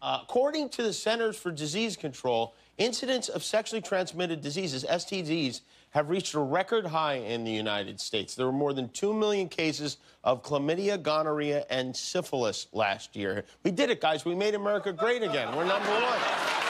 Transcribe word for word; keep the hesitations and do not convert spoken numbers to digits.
Uh, according to the Centers for Disease Control, incidents of sexually transmitted diseases, S T Ds, have reached a record high in the United States. There were more than two million cases of chlamydia, gonorrhea, and syphilis last year. We did it, guys. We made America great again. We're number one.